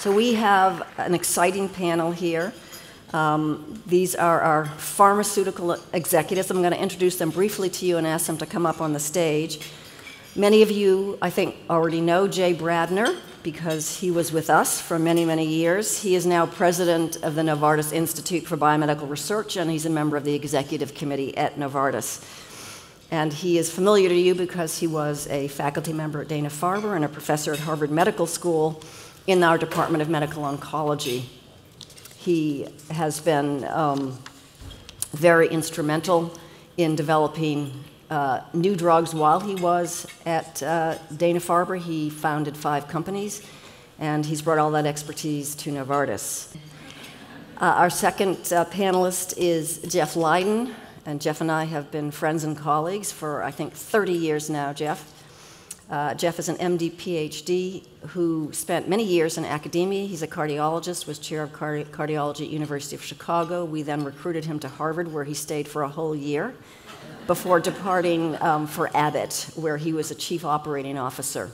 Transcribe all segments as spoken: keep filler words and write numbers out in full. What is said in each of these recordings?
So we have an exciting panel here. Um, these are our pharmaceutical executives. I'm going to introduce them briefly to you and ask them to come up on the stage. Many of you, I think, already know Jay Bradner because he was with us for many, many years. He is now president of the Novartis Institute for BioMedical Research, and he's a member of the executive committee at Novartis. And he is familiar to you because he was a faculty member at Dana-Farber and a professor at Harvard Medical School in our Department of Medical Oncology. He has been um, very instrumental in developing uh, new drugs while he was at uh, Dana-Farber. He founded five companies, and he's brought all that expertise to Novartis. Uh, our second uh, panelist is Jeff Leiden, and Jeff and I have been friends and colleagues for, I think, thirty years now, Jeff. Uh, Jeff is an M D, P H D, who spent many years in academia. He's a cardiologist, was chair of cardi cardiology at University of Chicago. We then recruited him to Harvard, where he stayed for a whole year before departing um, for Abbott, where he was a chief operating officer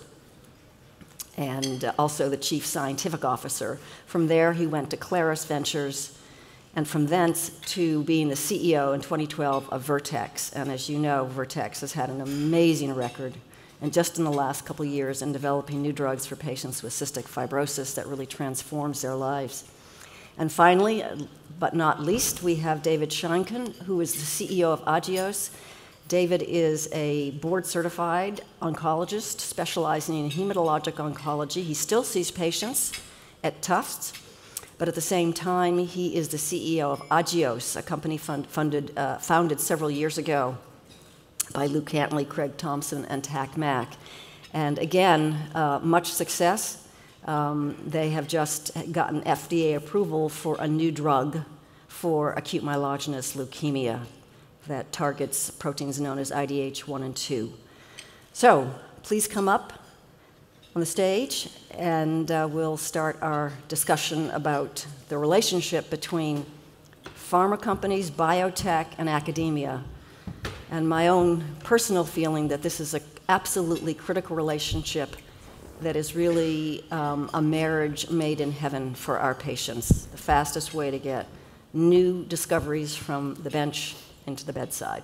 and uh, also the chief scientific officer. From there, he went to Claris Ventures, and from thence to being the C E O in twenty twelve of Vertex. And as you know, Vertex has had an amazing record, and just in the last couple of years, in developing new drugs for patients with cystic fibrosis that really transforms their lives. And finally, but not least, we have David Schenkein, who is the C E O of Agios. David is a board-certified oncologist specializing in hematologic oncology. He still sees patients at Tufts, but at the same time, he is the C E O of Agios, a company fund, funded, uh, founded several years ago by Lou Cantley, Craig Thompson, and Tac Mac. And again, uh, much success. Um, they have just gotten F D A approval for a new drug for acute myelogenous leukemia that targets proteins known as I D H one and two. So please come up on the stage, and uh, we'll start our discussion about the relationship between pharma companies, biotech, and academia, and my own personal feeling that this is an absolutely critical relationship that is really um, a marriage made in heaven for our patients, the fastest way to get new discoveries from the bench into the bedside.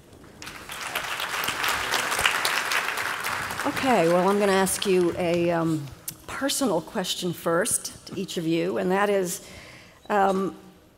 Okay, well, I'm going to ask you a um, personal question first to each of you, and that is, um,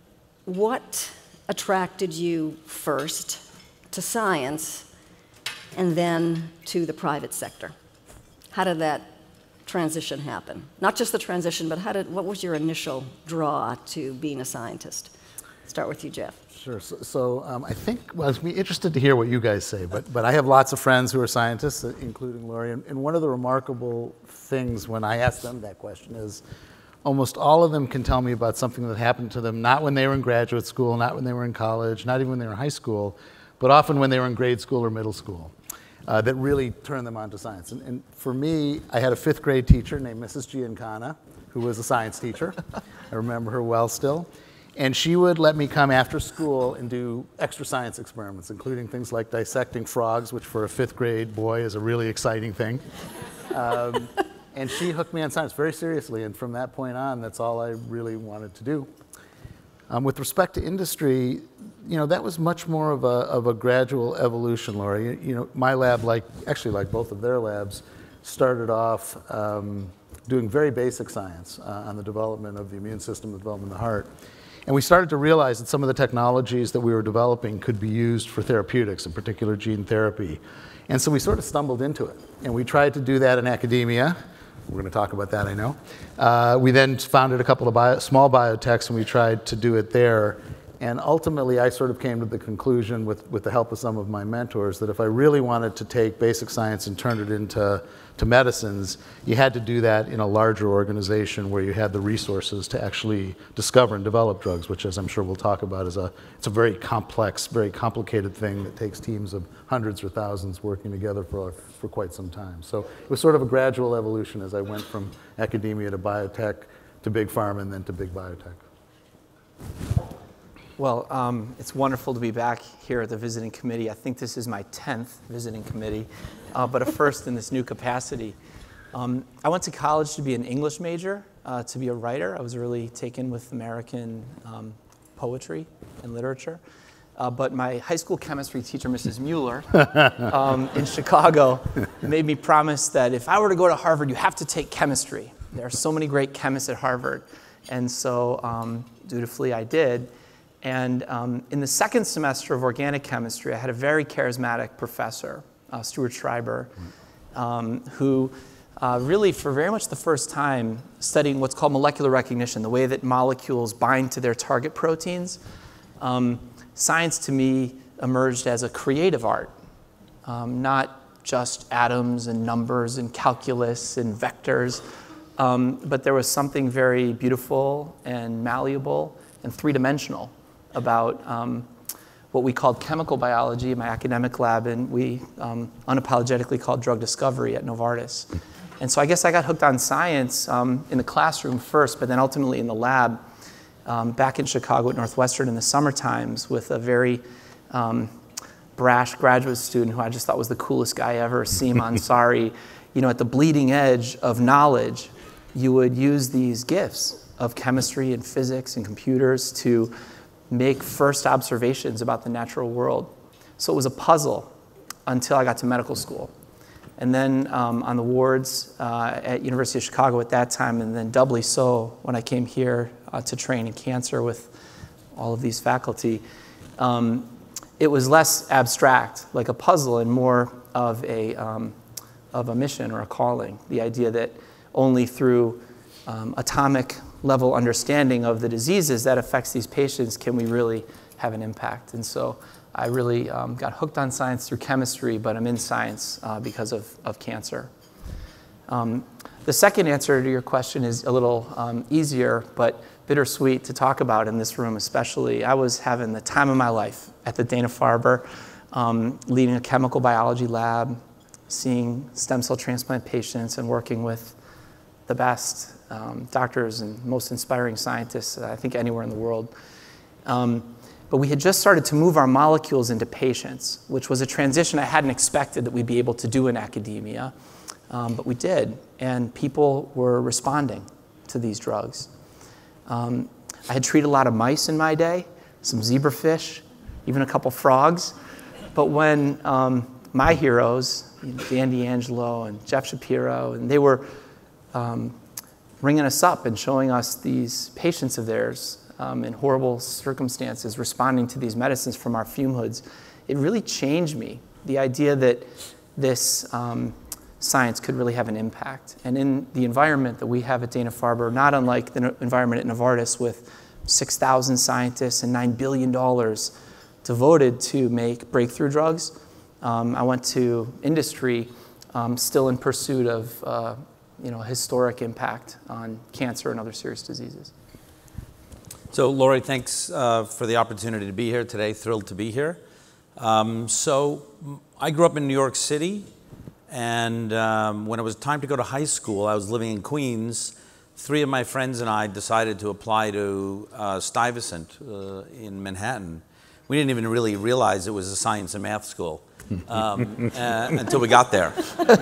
what attracted you first to science and then to the private sector? How did that transition happen? Not just the transition, but how did, what was your initial draw to being a scientist? Start with you, Jeff. Sure. So, so um, I think, well, I'd be interested to hear what you guys say, but, but I have lots of friends who are scientists, including Laurie, and, and one of the remarkable things when I ask them that question is almost all of them can tell me about something that happened to them, not when they were in graduate school, not when they were in college, not even when they were in high school, but often when they were in grade school or middle school, uh, that really turned them on to science. And, and for me, I had a fifth grade teacher named Missus Giancana, who was a science teacher. I remember her well still. And she would let me come after school and do extra science experiments, including things like dissecting frogs, which for a fifth grade boy is a really exciting thing. Um, and she hooked me on science very seriously, and from that point on, that's all I really wanted to do. Um, with respect to industry, you know, that was much more of a, of a gradual evolution, Laurie. You, you know, my lab, like, actually like both of their labs, started off um, doing very basic science uh, on the development of the immune system, the development of the heart. And we started to realize that some of the technologies that we were developing could be used for therapeutics, in particular gene therapy. And so we sort of stumbled into it. And we tried to do that in academia. We're going to talk about that, I know. Uh, we then founded a couple of bio, small biotechs, and we tried to do it there. And ultimately, I sort of came to the conclusion, with, with the help of some of my mentors, that if I really wanted to take basic science and turn it into to medicines, you had to do that in a larger organization where you had the resources to actually discover and develop drugs, which, as I'm sure we'll talk about, is a, it's a very complex, very complicated thing that takes teams of hundreds or thousands working together for, for quite some time. So it was sort of a gradual evolution as I went from academia to biotech to big pharma and then to big biotech. Well, um, it's wonderful to be back here at the visiting committee. I think this is my tenth visiting committee, uh, but a first in this new capacity. Um, I went to college to be an English major, uh, to be a writer. I was really taken with American um, poetry and literature. Uh, but my high school chemistry teacher, Missus Mueller, um, in Chicago, made me promise that if I were to go to Harvard, you have to take chemistry. There are so many great chemists at Harvard. And so, um, dutifully, I did. And um, in the second semester of organic chemistry, I had a very charismatic professor, uh, Stuart Schreiber, um, who uh, really, for very much the first time, studying what's called molecular recognition, the way that molecules bind to their target proteins. Um, Science, to me, emerged as a creative art, um, not just atoms and numbers and calculus and vectors, um, but there was something very beautiful and malleable and three-dimensional about um, what we called chemical biology in my academic lab, and we um, unapologetically called drug discovery at Novartis. And so I guess I got hooked on science um, in the classroom first, but then ultimately in the lab. Um, back in Chicago at Northwestern in the summer times with a very um, brash graduate student who I just thought was the coolest guy ever, Seem Ansari. You know, at the bleeding edge of knowledge, you would use these gifts of chemistry and physics and computers to make first observations about the natural world. So it was a puzzle until I got to medical school. And then um, on the wards uh, at University of Chicago at that time, and then doubly so when I came here uh, to train in cancer with all of these faculty, um, it was less abstract, like a puzzle, and more of a, um, of a mission or a calling. The idea that only through um, atomic level understanding of the diseases that affects these patients can we really have an impact. And so I really um, got hooked on science through chemistry, but I'm in science uh, because of, of cancer. Um, the second answer to your question is a little um, easier, but bittersweet to talk about in this room especially. I was having the time of my life at the Dana-Farber, um, leading a chemical biology lab, seeing stem cell transplant patients and working with the best um, doctors and most inspiring scientists, uh, I think, anywhere in the world. Um, But we had just started to move our molecules into patients, which was a transition I hadn't expected that we'd be able to do in academia. Um, but we did, and people were responding to these drugs. Um, I had treated a lot of mice in my day, some zebrafish, even a couple frogs. But when um, my heroes, you know, Dan D'Angelo and Jeff Shapiro, and they were um, ringing us up and showing us these patients of theirs Um, in horrible circumstances, responding to these medicines from our fume hoods, it really changed me. The idea that this um, science could really have an impact. And in the environment that we have at Dana-Farber, not unlike the environment at Novartis with six thousand scientists and nine billion dollars devoted to make breakthrough drugs, um, I went to industry um, still in pursuit of uh, you know, historic impact on cancer and other serious diseases. So, Laurie, thanks uh, for the opportunity to be here today. Thrilled to be here. Um, so, I grew up in New York City, and um, when it was time to go to high school, I was living in Queens. Three of my friends and I decided to apply to uh, Stuyvesant uh, in Manhattan. We didn't even really realize it was a science and math school um, uh, until we got there.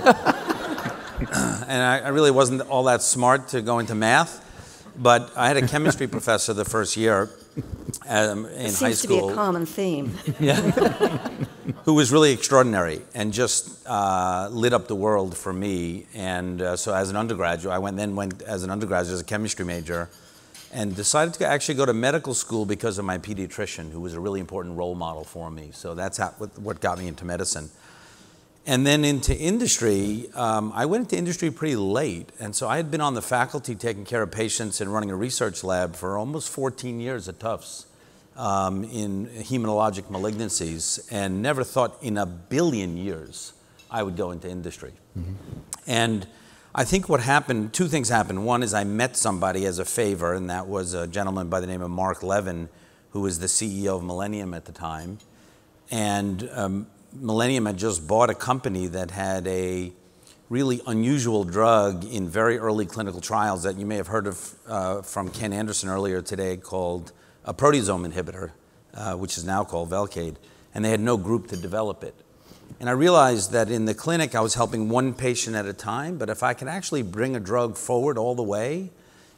And I, I really wasn't all that smart to go into math. But I had a chemistry professor the first year um, in high school. Seems to be a common theme. Yeah. Who was really extraordinary and just uh, lit up the world for me. And uh, so as an undergraduate, I went then went as an undergraduate as a chemistry major and decided to actually go to medical school because of my pediatrician, who was a really important role model for me. So that's how, what got me into medicine. And then into industry, um, I went into industry pretty late. And so I had been on the faculty taking care of patients and running a research lab for almost fourteen years at Tufts um, in hematologic malignancies, and never thought in a billion years I would go into industry. Mm-hmm. And I think what happened, two things happened. One is I met somebody as a favor, and that was a gentleman by the name of Mark Levin, who was the C E O of Millennium at the time. And um, Millennium had just bought a company that had a really unusual drug in very early clinical trials that you may have heard of uh, from Ken Anderson earlier today, called a proteasome inhibitor, uh, which is now called Velcade. And they had no group to develop it. And I realized that in the clinic I was helping one patient at a time, but if I could actually bring a drug forward all the way,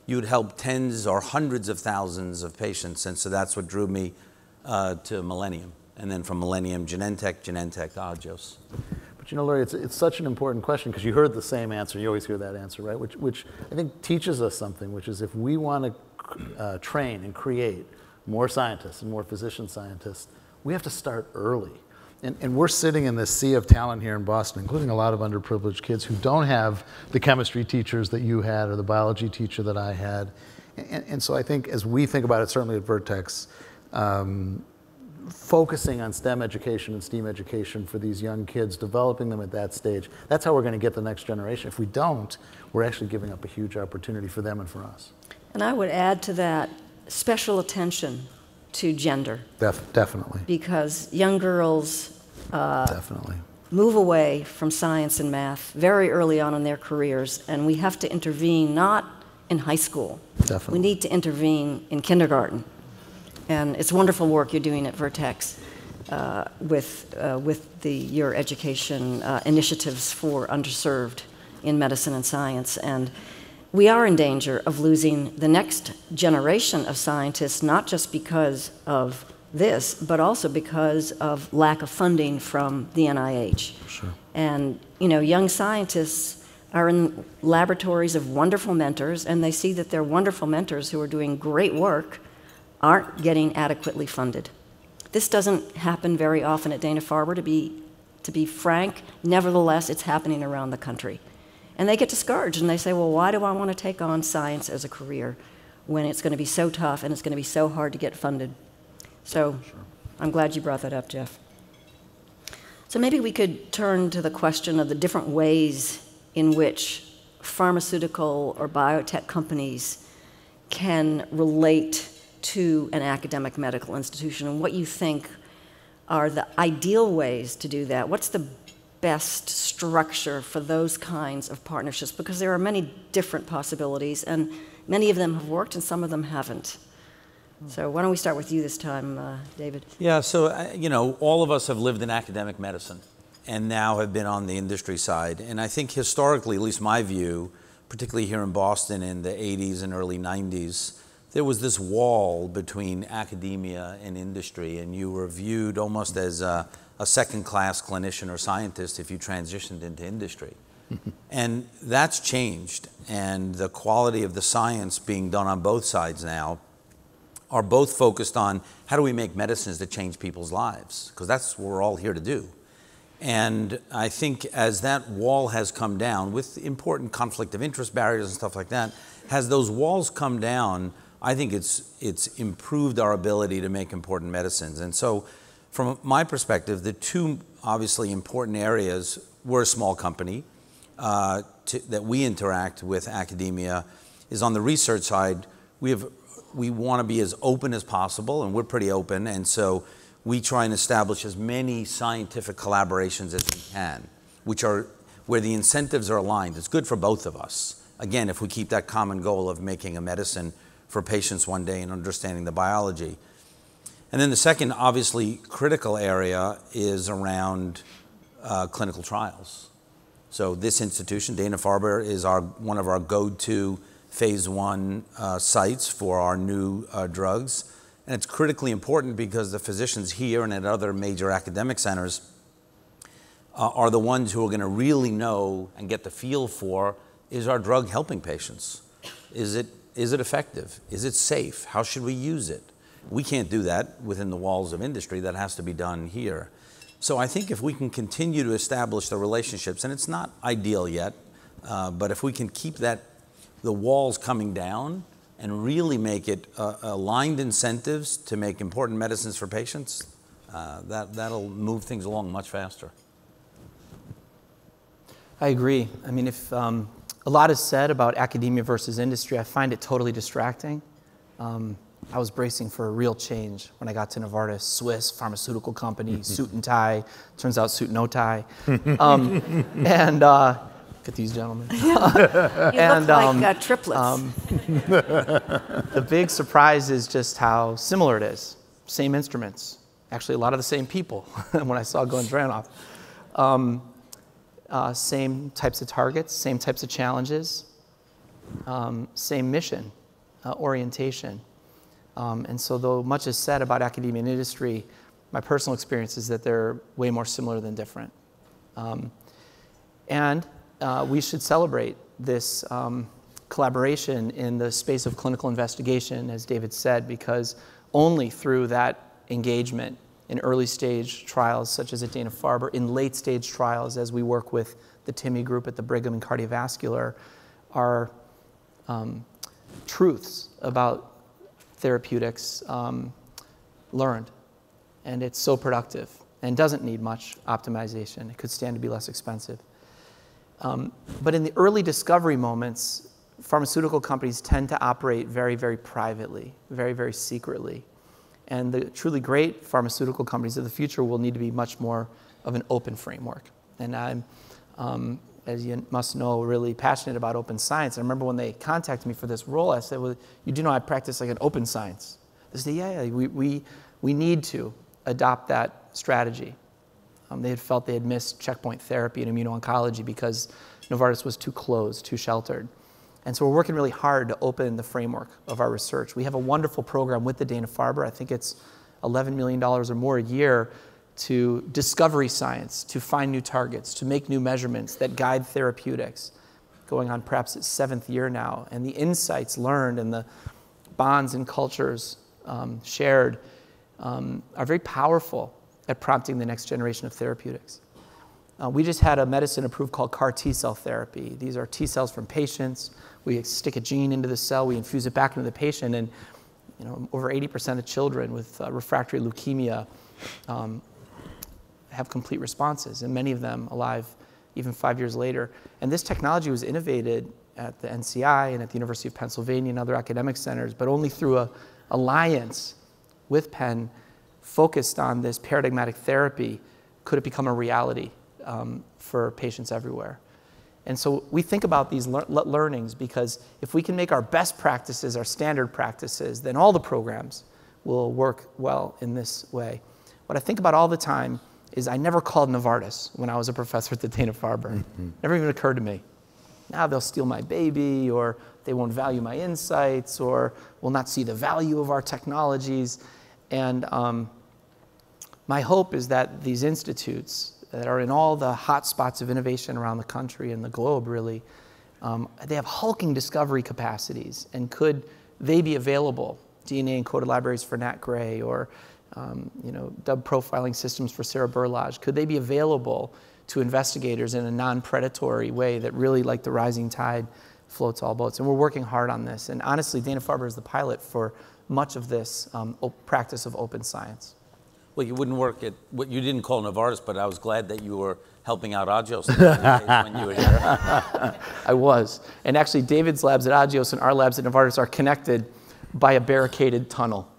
you'd help tens or hundreds of thousands of patients. And so that's what drew me uh, to Millennium. And then from Millennium, Genentech, Genentech, Agios. But you know, Laurie, it's, it's such an important question because you heard the same answer. You always hear that answer, right? Which, which I think teaches us something, which is if we want to uh, train and create more scientists and more physician scientists, we have to start early. And, and we're sitting in this sea of talent here in Boston, including a lot of underprivileged kids who don't have the chemistry teachers that you had or the biology teacher that I had. And, and so I think as we think about it, certainly at Vertex, um, focusing on STEM education and STEAM education for these young kids, developing them at that stage, that's how we're going to get the next generation. If we don't, we're actually giving up a huge opportunity for them and for us. And I would add to that special attention to gender. Def definitely. Because young girls uh, definitely move away from science and math very early on in their careers, and we have to intervene not in high school. Definitely. We need to intervene in kindergarten. And it's wonderful work you're doing at Vertex uh, with, uh, with the, your education uh, initiatives for underserved in medicine and science. And we are in danger of losing the next generation of scientists, not just because of this, but also because of lack of funding from the N I H. Sure. And, you know, young scientists are in laboratories of wonderful mentors, and they see that their wonderful mentors who are doing great work aren't getting adequately funded. This doesn't happen very often at Dana-Farber, to be, to be frank. Nevertheless, it's happening around the country. And they get discouraged, and they say, well, why do I want to take on science as a career when it's going to be so tough and it's going to be so hard to get funded? So sure. I'm glad you brought that up, Jeff. So maybe we could turn to the question of the different ways in which pharmaceutical or biotech companies can relate to an academic medical institution, and what you think are the ideal ways to do that. What's the best structure for those kinds of partnerships? Because there are many different possibilities, and many of them have worked and some of them haven't. So why don't we start with you this time, uh, David? Yeah, so, uh, you know, all of us have lived in academic medicine and now have been on the industry side. And I think historically, at least my view, particularly here in Boston in the eighties and early nineties, there was this wall between academia and industry, and you were viewed almost as a, a second-class clinician or scientist if you transitioned into industry. And that's changed, and the quality of the science being done on both sides now are both focused on how do we make medicines that change people's lives, because that's what we're all here to do. And I think as that wall has come down, with important conflict of interest barriers and stuff like that, as those walls come down, I think it's, it's improved our ability to make important medicines. And so from my perspective, the two obviously important areas, we're a small company, uh, to, that we interact with academia, is on the research side, we have we want to be as open as possible, and we're pretty open, and so we try and establish as many scientific collaborations as we can, which are where the incentives are aligned. It's good for both of us. Again, if we keep that common goal of making a medicine for patients one day and understanding the biology. And then the second, obviously, critical area is around uh, clinical trials. So this institution, Dana-Farber, is our, one of our go-to phase one uh, sites for our new uh, drugs. And it's critically important because the physicians here and at other major academic centers uh, are the ones who are going to really know and get the feel for, is our drug helping patients? Is it, is it effective? Is it safe? How should we use it? We can't do that within the walls of industry. That has to be done here. So I think if we can continue to establish the relationships, and it's not ideal yet, uh, but if we can keep that the walls coming down and really make it uh, aligned incentives to make important medicines for patients, uh, that, that'll move things along much faster. I agree. I mean, if um, a lot is said about academia versus industry, I find it totally distracting. Um, I was bracing for a real change when I got to Novartis, Swiss pharmaceutical company, suit and tie. Turns out suit no tie. Um, and uh, look at these gentlemen. You and, look like um, uh, triplets. Um, the big surprise is just how similar it is. Same instruments. Actually, a lot of the same people when I saw Glimcher. Um, uh, same types of targets, same types of challenges, um, same mission. uh, orientation. Um, and so though much is said about academia and industry, my personal experience is that they're way more similar than different. Um, and uh, we should celebrate this um, collaboration in the space of clinical investigation, as David said, because only through that engagement in early stage trials, such as at Dana-Farber, in late stage trials, as we work with the T I M I group at the Brigham and Cardiovascular, are um, truths about therapeutics um, learned. And it's so productive and doesn't need much optimization. It could stand to be less expensive. Um, but in the early discovery moments, pharmaceutical companies tend to operate very, very privately, very, very secretly. And the truly great pharmaceutical companies of the future will need to be much more of an open framework. And I'm, um, as you must know, really passionate about open science. I remember when they contacted me for this role, I said, well, you do know I practice like an open science. They said, yeah, yeah we, we, we need to adopt that strategy. Um, they had felt they had missed checkpoint therapy in immuno-oncology because Novartis was too closed, too sheltered. And so we're working really hard to open the framework of our research. We have a wonderful program with the Dana-Farber. I think it's eleven million dollars or more a year to discovery science, to find new targets, to make new measurements that guide therapeutics, going on perhaps its seventh year now. And the insights learned and the bonds and cultures um, shared um, are very powerful at prompting the next generation of therapeutics. Uh, we just had a medicine approved called CAR T-cell therapy. These are T cells from patients. We stick a gene into the cell, we infuse it back into the patient, and you know, over eighty percent of children with uh, refractory leukemia um, have complete responses, and many of them alive even five years later. And this technology was innovated at the N C I and at the University of Pennsylvania and other academic centers, but only through an alliance with Penn focused on this paradigmatic therapy could it become a reality um, for patients everywhere. And so we think about these lear learnings because if we can make our best practices our standard practices, then all the programs will work well in this way. What I think about all the time is I never called Novartis when I was a professor at the Dana-Farber. Mm-hmm. Never even occurred to me. Now they'll steal my baby, or they won't value my insights, or will not see the value of our technologies. And um, my hope is that these institutes that are in all the hot spots of innovation around the country and the globe, really, um, they have hulking discovery capacities. And could they be available, D N A-encoded libraries for Nat Gray, or um, you know, D U B profiling systems for seroburlage, could they be available to investigators in a non-predatory way that really, like the rising tide, floats all boats? And we're working hard on this. And honestly, Dana-Farber is the pilot for much of this um, practice of open science. Well, you wouldn't work at, what you didn't call Novartis, but I was glad that you were helping out Agios when you were here. I was. And actually, David's labs at Agios and our labs at Novartis are connected by a barricaded tunnel.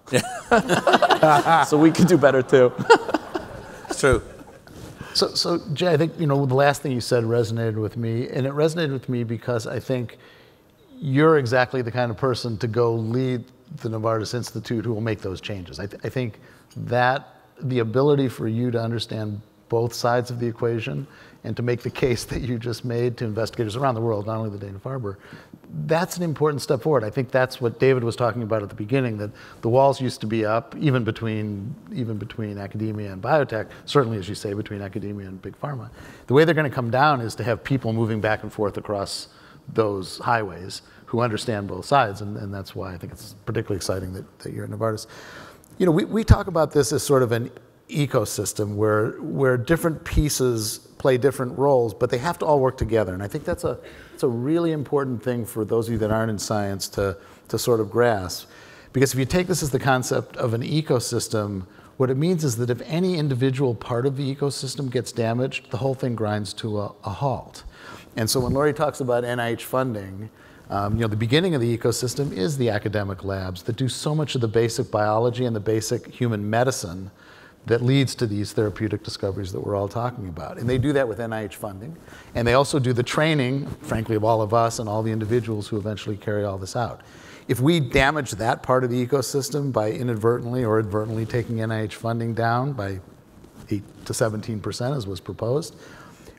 So we could do better, too. It's true. So, so, Jay, I think, you know, the last thing you said resonated with me, and it resonated with me because I think you're exactly the kind of person to go lead the Novartis Institute who will make those changes. I, th I think that the ability for you to understand both sides of the equation and to make the case that you just made to investigators around the world, not only the Dana-Farber, that's an important step forward. I think that's what David was talking about at the beginning, that the walls used to be up, even between, even between academia and biotech, certainly, as you say, between academia and big pharma. The way they're going to come down is to have people moving back and forth across those highways who understand both sides, and, and that's why I think it's particularly exciting that, that you're at Novartis. You know, we, we talk about this as sort of an ecosystem where, where different pieces play different roles, but they have to all work together. And I think that's a, that's a really important thing for those of you that aren't in science to, to sort of grasp. Because if you take this as the concept of an ecosystem, what it means is that if any individual part of the ecosystem gets damaged, the whole thing grinds to a, a halt. And so when Laurie talks about N I H funding, Um, you know, the beginning of the ecosystem is the academic labs that do so much of the basic biology and the basic human medicine that leads to these therapeutic discoveries that we're all talking about. And they do that with N I H funding. And they also do the training, frankly, of all of us and all the individuals who eventually carry all this out. If we damage that part of the ecosystem by inadvertently or advertently taking N I H funding down by eight to seventeen percent, as was proposed,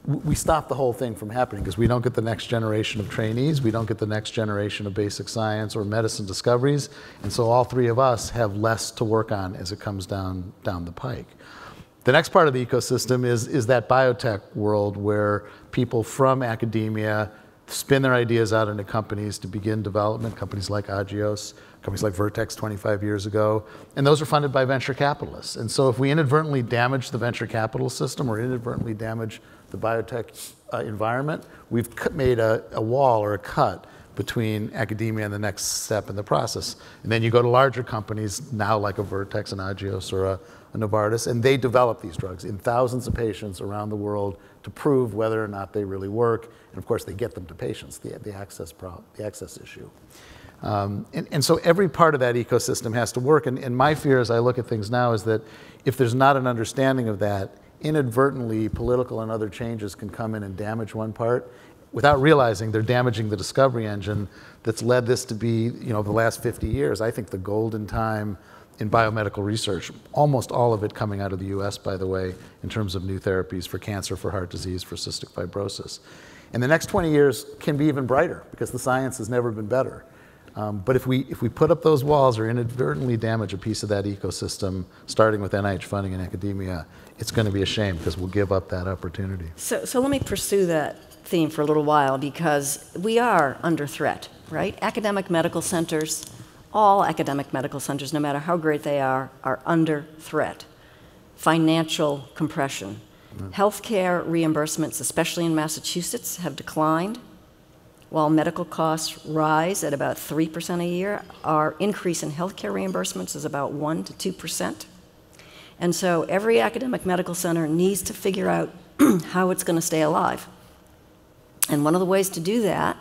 we stop the whole thing from happening because we don't get the next generation of trainees, we don't get the next generation of basic science or medicine discoveries, and so all three of us have less to work on as it comes down, down the pike. The next part of the ecosystem is, is that biotech world where people from academia spin their ideas out into companies to begin development, companies like Agios, companies like Vertex twenty-five years ago, and those are funded by venture capitalists. And so if we inadvertently damage the venture capital system or inadvertently damage the biotech uh, environment, we've made a, a wall or a cut between academia and the next step in the process. And then you go to larger companies now like a Vertex and Agios or a, a Novartis, and they develop these drugs in thousands of patients around the world to prove whether or not they really work. And of course, they get them to patients, the, the, access, pro the access issue. Um, and, and so every part of that ecosystem has to work. And, and my fear as I look at things now is that if there's not an understanding of that, inadvertently political and other changes can come in and damage one part without realizing they're damaging the discovery engine that's led this to be, you know, the last fifty years, I think the golden time in biomedical research, almost all of it coming out of the U S, by the way, in terms of new therapies for cancer, for heart disease, for cystic fibrosis. And the next twenty years can be even brighter because the science has never been better. Um, but if we, if we put up those walls or inadvertently damage a piece of that ecosystem, starting with N I H funding and academia, it's going to be a shame because we'll give up that opportunity. So, so let me pursue that theme for a little while because we are under threat, right? Academic medical centers, all academic medical centers, no matter how great they are, are under threat. Financial compression. Mm-hmm. Healthcare reimbursements, especially in Massachusetts, have declined. While medical costs rise at about three percent a year, our increase in healthcare reimbursements is about one to two percent. And so every academic medical center needs to figure out how it's going to stay alive. And one of the ways to do that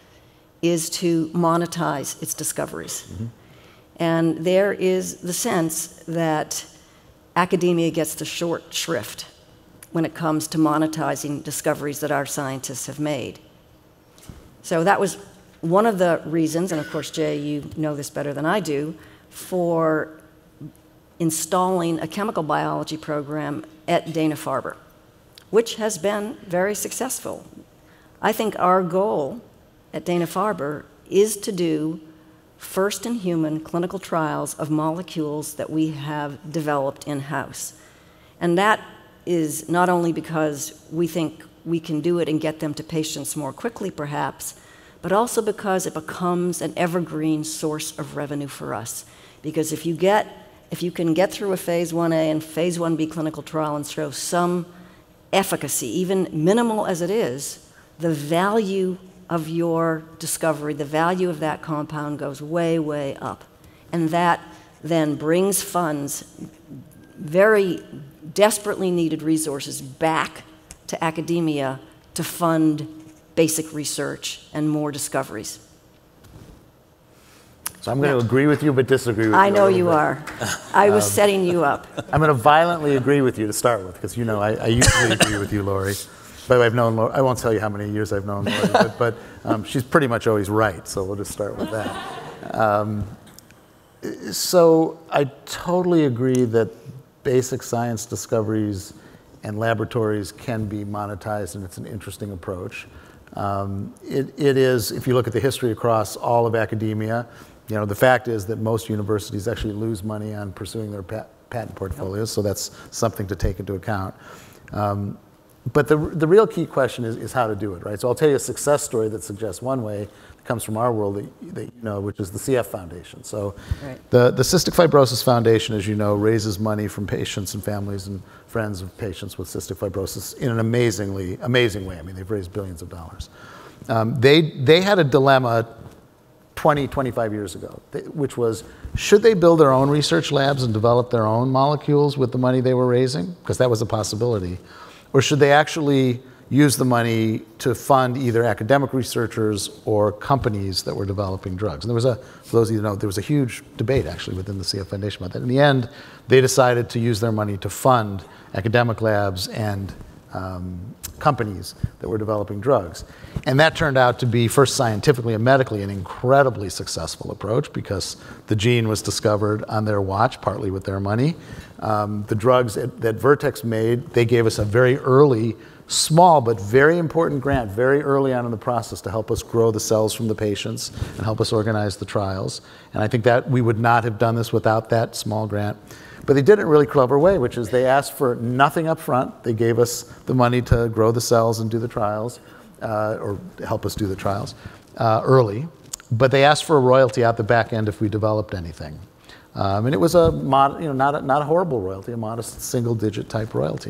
is to monetize its discoveries. Mm-hmm. And there is the sense that academia gets the short shrift when it comes to monetizing discoveries that our scientists have made. So that was one of the reasons, and of course, Jay, you know this better than I do, for installing a chemical biology program at Dana-Farber, which has been very successful. I think our goal at Dana-Farber is to do first-in-human clinical trials of molecules that we have developed in-house. And that is not only because we think we can do it and get them to patients more quickly, perhaps, but also because it becomes an evergreen source of revenue for us. Because if you get, if you can get through a phase one A and phase one B clinical trial and show some efficacy, even minimal as it is, the value of your discovery, the value of that compound goes way, way up. And that then brings funds, very desperately needed resources, back to academia to fund basic research and more discoveries. So I'm going to agree with you but disagree with you. I know you are. I was um, setting you up. I'm going to violently agree with you to start with because you know I, I usually agree with you, Laurie. By the way, I've known Laurie, I won't tell you how many years I've known Laurie, but, but um, she's pretty much always right, so we'll just start with that. Um, so I totally agree that basic science discoveries and laboratories can be monetized, and it's an interesting approach. Um, it, it is, if you look at the history across all of academia, you know, the fact is that most universities actually lose money on pursuing their pat patent portfolios, so that's something to take into account. Um, but the, the real key question is, is how to do it, right? So I'll tell you a success story that suggests one way that comes from our world that, that you know, which is the C F Foundation. So right. the, the Cystic Fibrosis Foundation, as you know, raises money from patients and families and friends of patients with cystic fibrosis in an amazingly, amazing way. I mean, they've raised billions of dollars. Um, they, they had a dilemma twenty, twenty-five years ago, which was, should they build their own research labs and develop their own molecules with the money they were raising? Because that was a possibility. Or should they actually use the money to fund either academic researchers or companies that were developing drugs? And there was a, for those of you who know, there was a huge debate actually within the C F Foundation about that. In the end, they decided to use their money to fund academic labs and um, companies that were developing drugs. And that turned out to be, first scientifically and medically, an incredibly successful approach because the gene was discovered on their watch, partly with their money. Um, the drugs that, that Vertex made, they gave us a very early, small but very important grant very early on in the process to help us grow the cells from the patients and help us organize the trials. And I think that we would not have done this without that small grant. But they did it in a really clever way, which is they asked for nothing up front. They gave us the money to grow the cells and do the trials, uh, or help us do the trials uh, early. But they asked for a royalty out the back end if we developed anything. Um, and it was a mod, you know, not a, not a horrible royalty, a modest single-digit type royalty.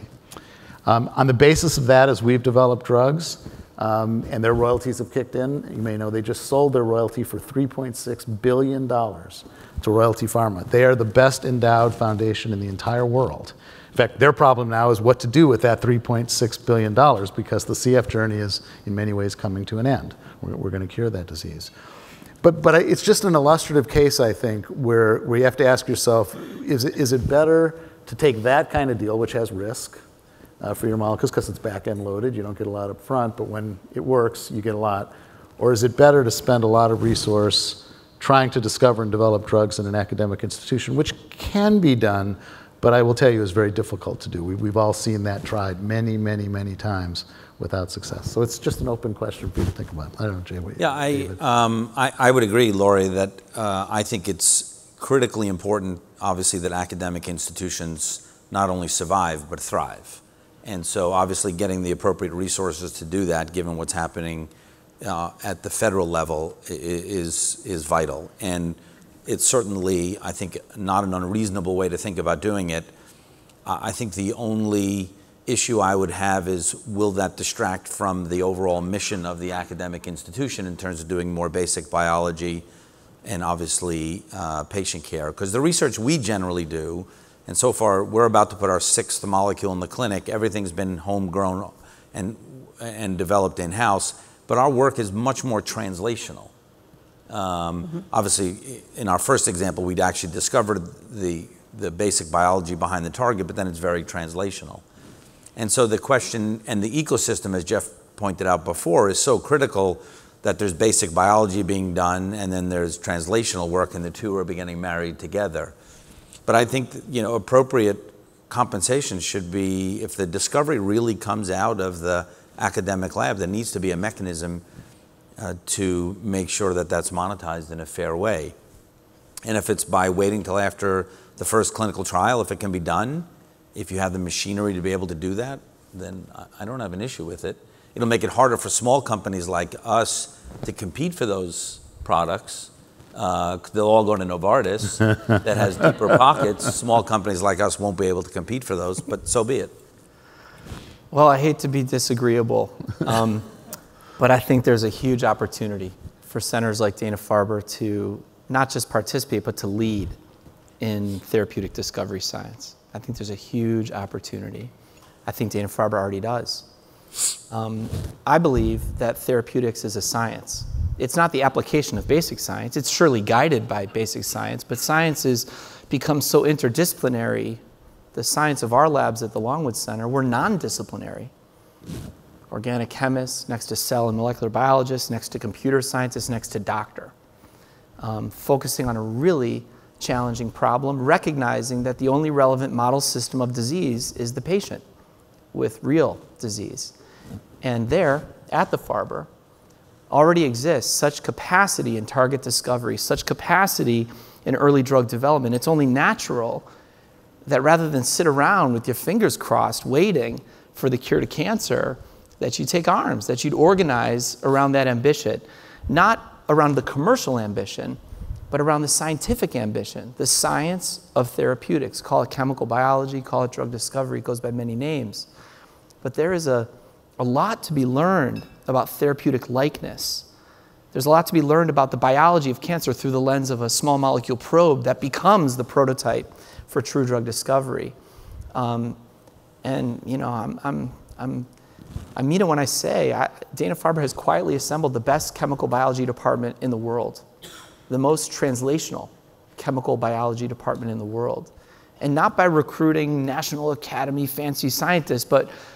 Um, on the basis of that, as we've developed drugs, um, and their royalties have kicked in, you may know they just sold their royalty for three point six billion dollars to Royalty Pharma. They are the best endowed foundation in the entire world. In fact, their problem now is what to do with that three point six billion dollars because the C F journey is in many ways coming to an end. We're, we're going to cure that disease. But, but it's just an illustrative case, I think, where, where you have to ask yourself, is it, is it better to take that kind of deal, which has risk, Uh, for your molecules because it's back-end loaded, you don't get a lot up front, but when it works, you get a lot? Or is it better to spend a lot of resource trying to discover and develop drugs in an academic institution, which can be done, but I will tell you is very difficult to do. We, we've all seen that tried many, many, many times without success. So it's just an open question for you to think about. I don't know, Jay, what you Yeah, I, um, I, I would agree, Laurie, that uh, I think it's critically important, obviously, that academic institutions not only survive, but thrive. And so obviously getting the appropriate resources to do that, given what's happening uh, at the federal level, is, is vital. And it's certainly, I think, not an unreasonable way to think about doing it. Uh, I think the only issue I would have is, will that distract from the overall mission of the academic institution in terms of doing more basic biology and obviously uh, patient care? Because the research we generally do, and so far, we're about to put our sixth molecule in the clinic. Everything's been homegrown and, and developed in-house, but our work is much more translational. Um, mm-hmm. Obviously, in our first example, we'd actually discovered the, the basic biology behind the target, but then it's very translational. And so the question, and the ecosystem, as Jeff pointed out before, is so critical that there's basic biology being done, and then there's translational work, and the two are beginning married together. But I think, you know, appropriate compensation should be, if the discovery really comes out of the academic lab, there needs to be a mechanism uh, to make sure that that's monetized in a fair way. And if it's by waiting till after the first clinical trial, if it can be done, if you have the machinery to be able to do that, then I don't have an issue with it. It'll make it harder for small companies like us to compete for those products. Uh, they'll all go to Novartis that has deeper pockets. Small companies like us won't be able to compete for those, but so be it. Well, I hate to be disagreeable, um, but I think there's a huge opportunity for centers like Dana-Farber to not just participate, but to lead in therapeutic discovery science. I think there's a huge opportunity. I think Dana-Farber already does. Um, I believe that therapeutics is a science. It's not the application of basic science. It's surely guided by basic science, but science has become so interdisciplinary. The science of our labs at the Longwood Center, we're non-disciplinary. Organic chemists, next to cell and molecular biologists, next to computer scientists, next to doctor. Um, focusing on a really challenging problem, recognizing that the only relevant model system of disease is the patient with real disease. And there, at the Farber, already exists such capacity in target discovery, such capacity in early drug development. It's only natural that rather than sit around with your fingers crossed waiting for the cure to cancer, that you take arms, that you'd organize around that ambition, not around the commercial ambition, but around the scientific ambition, the science of therapeutics. Call it chemical biology, call it drug discovery, it goes by many names. But there is a, a lot to be learned about therapeutic likeness. There's a lot to be learned about the biology of cancer through the lens of a small molecule probe that becomes the prototype for true drug discovery. Um, and, you know, I'm, I'm, I'm, I mean it when I say I, Dana-Farber has quietly assembled the best chemical biology department in the world, the most translational chemical biology department in the world. And not by recruiting National Academy fancy scientists, but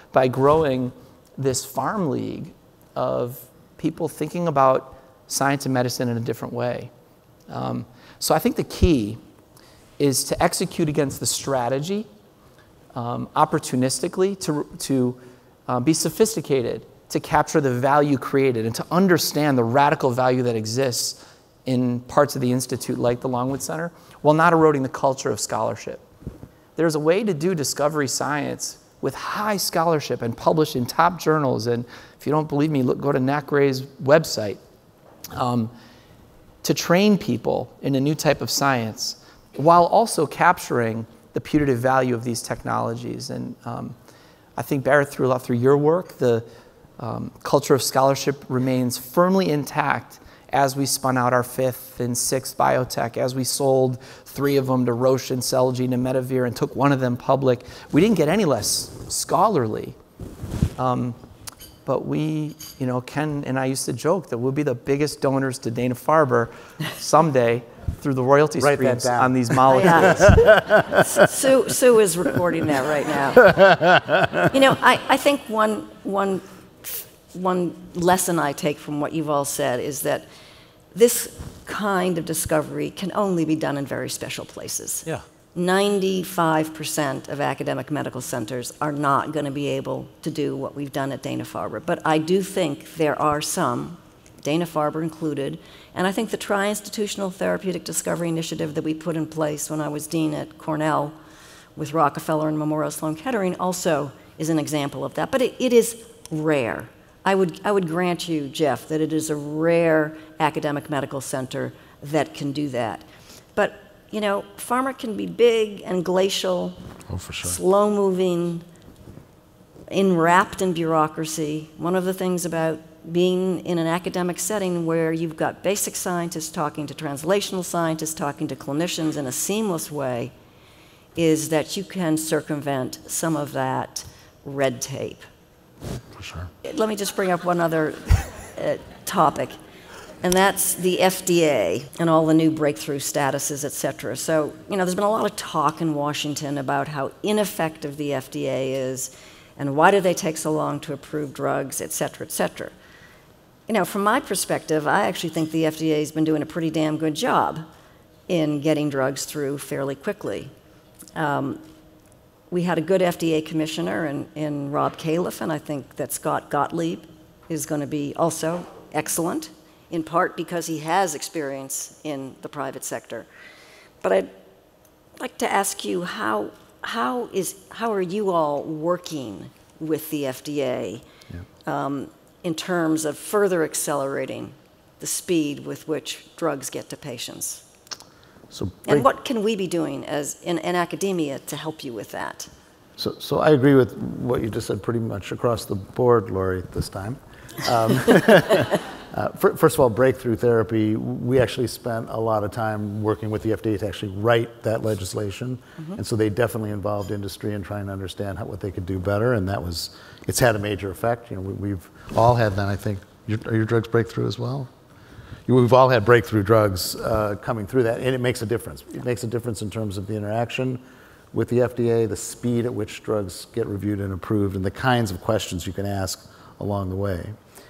by growing this farm league of people thinking about science and medicine in a different way. Um, so I think the key is to execute against the strategy um, opportunistically, to, to uh, be sophisticated, to capture the value created, and to understand the radical value that exists in parts of the Institute like the Longwood Center, while not eroding the culture of scholarship. There's a way to do discovery science with high scholarship and published in top journals. And if you don't believe me, look, go to N A C R A's website. Um, to train people in a new type of science while also capturing the putative value of these technologies. And um, I think, Barrett, through a lot through your work, the um, culture of scholarship remains firmly intact as we spun out our fifth and sixth biotech, as we sold three of them to Roche and Celgene and Medivir and took one of them public. We didn't get any less scholarly. Um, But we, you know, Ken and I used to joke that we'll be the biggest donors to Dana-Farber someday through the royalty Write streams that down. on these molecules. Yeah. Sue, Sue is recording that right now. You know, I, I think one, one, one lesson I take from what you've all said is that this kind of discovery can only be done in very special places. Yeah. ninety-five percent of academic medical centers are not going to be able to do what we've done at Dana-Farber. But I do think there are some, Dana-Farber included, and I think the Tri-Institutional Therapeutic Discovery Initiative that we put in place when I was dean at Cornell with Rockefeller and Memorial Sloan Kettering also is an example of that. But it, it is rare. I would, I would grant you, Jeff, that it is a rare academic medical center that can do that. But you know, pharma can be big and glacial, Oh, for sure. slow-moving, enwrapped in bureaucracy. One of the things about being in an academic setting where you've got basic scientists talking to translational scientists, talking to clinicians in a seamless way, is that you can circumvent some of that red tape. For sure. Let me just bring up one other uh, topic. And that's the F D A and all the new breakthrough statuses, et cetera. So, you know, there's been a lot of talk in Washington about how ineffective the F D A is and why do they take so long to approve drugs, et cetera, et cetera. You know, from my perspective, I actually think the F D A has been doing a pretty damn good job in getting drugs through fairly quickly. Um, we had a good F D A commissioner in, in Rob Califf, and I think that Scott Gottlieb is going to be also excellent, in part because he has experience in the private sector. But I'd like to ask you, how, how, is, how are you all working with the F D A yeah. um, in terms of further accelerating the speed with which drugs get to patients? So and what can we be doing as in, in academia to help you with that? So, so I agree with what you just said pretty much across the board, Laurie, this time. Um, Uh, first of all, breakthrough therapy, we actually spent a lot of time working with the F D A to actually write that legislation. Mm-hmm. And so they definitely involved industry in trying to understand how, what they could do better. And that was, it's had a major effect. You know, we, we've all had that, I think. Your, are your drugs breakthrough as well? You, we've all had breakthrough drugs uh, coming through that, and it makes a difference. It makes a difference in terms of the interaction with the F D A, the speed at which drugs get reviewed and approved, and the kinds of questions you can ask along the way.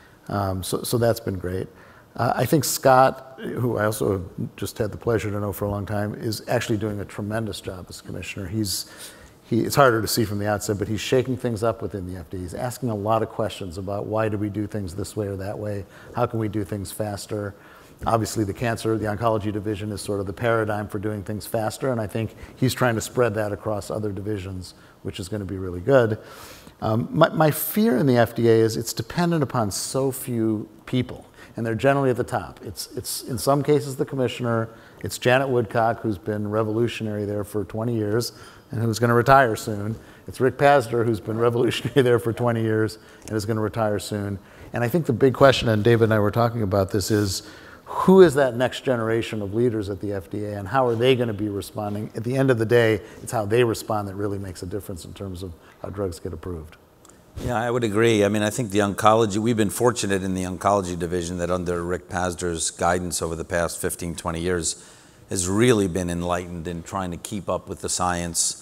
Um, so, so that's been great. Uh, I think Scott, who I also have just had the pleasure to know for a long time, is actually doing a tremendous job as commissioner. He's, he, it's harder to see from the outset, but he's shaking things up within the F D A. He's asking a lot of questions about why do we do things this way or that way? How can we do things faster? Obviously, the cancer, the oncology division is sort of the paradigm for doing things faster, and I think he's trying to spread that across other divisions, which is going to be really good. Um, my, my fear in the F D A is it's dependent upon so few people, and they're generally at the top. It's, it's in some cases the commissioner, it's Janet Woodcock, who's been revolutionary there for twenty years and who's going to retire soon. It's Rick Pazder, who's been revolutionary there for twenty years and is going to retire soon. And I think the big question, and David and I were talking about this, is who is that next generation of leaders at the F D A and how are they going to be responding? At the end of the day, it's how they respond that really makes a difference in terms of how drugs get approved. Yeah, I would agree. I mean, I think the oncology, we've been fortunate in the oncology division that under Rick Pazder's guidance over the past fifteen, twenty years has really been enlightened in trying to keep up with the science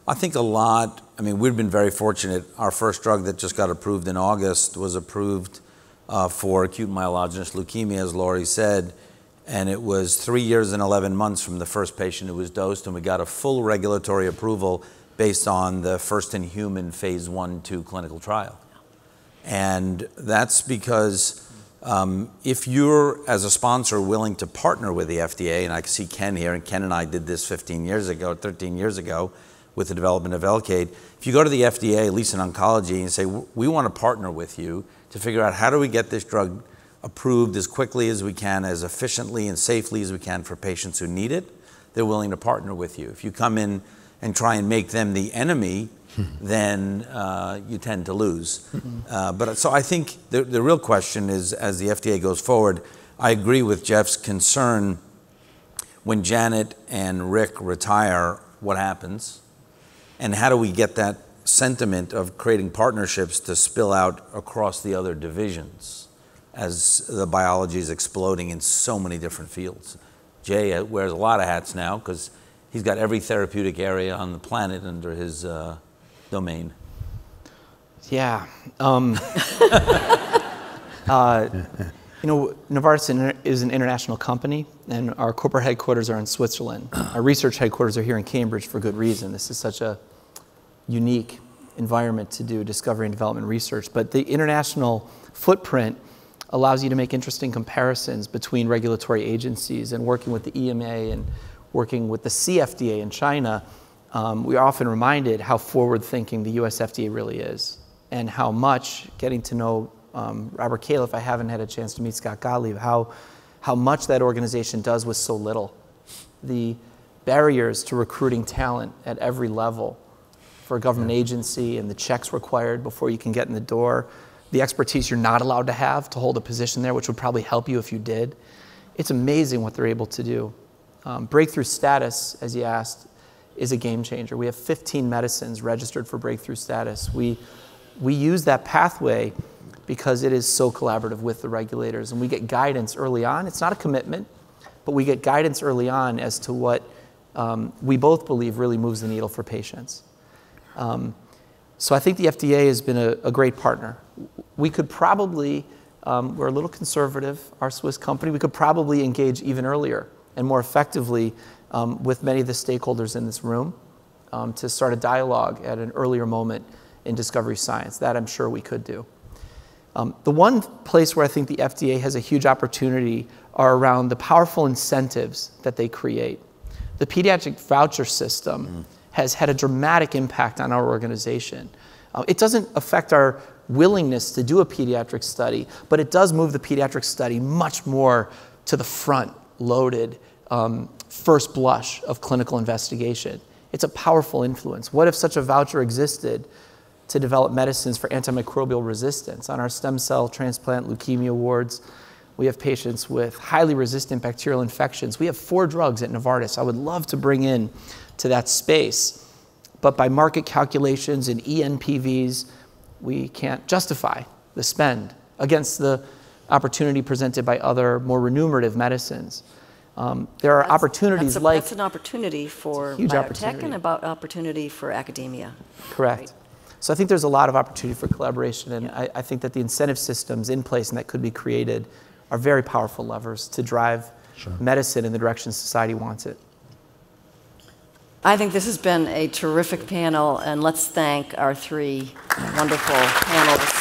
I think a lot, I mean, we've been very fortunate. Our first drug that just got approved in August was approved uh, for acute myelogenous leukemia, as Laurie said, and it was three years and eleven months from the first patient who was dosed, and we got a full regulatory approval based on the first-in-human phase one two clinical trial. And that's because um, if you're, as a sponsor, willing to partner with the F D A, and I see Ken here, and Ken and I did this fifteen years ago, thirteen years ago, with the development of Velcade. If you go to the F D A, at least in oncology, and say, we want to partner with you to figure out how do we get this drug approved as quickly as we can, as efficiently and safely as we can for patients who need it, they're willing to partner with you. If you come in and try and make them the enemy, then uh, you tend to lose. Uh, but so I think the, the real question is, as the F D A goes forward, I agree with Jeff's concern. When Janet and Rick retire, what happens? And how do we get that sentiment of creating partnerships to spill out across the other divisions as the biology is exploding in so many different fields? Jay wears a lot of hats now because he's got every therapeutic area on the planet under his uh, domain. Yeah. Um, uh, you know, Novartis is an international company, and our corporate headquarters are in Switzerland. Our research headquarters are here in Cambridge for good reason. This is such a unique environment to do discovery and development research. But the international footprint allows you to make interesting comparisons between regulatory agencies, and working with the E M A and working with the C F D A in China. Um, we are often reminded how forward-thinking the U S F D A really is, and how much, getting to know um, Robert Califf, I haven't had a chance to meet Scott Gottlieb, how, how much that organization does with so little. The barriers to recruiting talent at every level for a government agency, and the checks required before you can get in the door, the expertise you're not allowed to have to hold a position there, which would probably help you if you did. It's amazing what they're able to do. Um, breakthrough status, as you asked, is a game changer. We have fifteen medicines registered for breakthrough status. We, we use that pathway because it is so collaborative with the regulators, and we get guidance early on. It's not a commitment, but we get guidance early on as to what um, we both believe really moves the needle for patients. Um, so I think the F D A has been a, a great partner. We could probably, um, we're a little conservative, our Swiss company, we could probably engage even earlier and more effectively um, with many of the stakeholders in this room um, to start a dialogue at an earlier moment in discovery science. That I'm sure we could do. Um, the one place where I think the F D A has a huge opportunity are around the powerful incentives that they create. The pediatric voucher system mm. has had a dramatic impact on our organization. Uh, it doesn't affect our willingness to do a pediatric study, but it does move the pediatric study much more to the front, loaded, um, first blush of clinical investigation. It's a powerful influence. What if such a voucher existed to develop medicines for antimicrobial resistance? On our stem cell transplant leukemia wards, we have patients with highly resistant bacterial infections. We have four drugs at Novartis I would love to bring in to that space. But by market calculations and E N P Vs, we can't justify the spend against the opportunity presented by other more remunerative medicines. Um, there are that's, opportunities that's a, like... That's an opportunity for huge biotech opportunity. and about opportunity for academia. Correct. Right. So I think there's a lot of opportunity for collaboration, and yeah. I, I think that the incentive systems in place and that could be created are very powerful levers to drive sure. medicine in the direction society wants it. I think this has been a terrific panel, and let's thank our three wonderful panelists.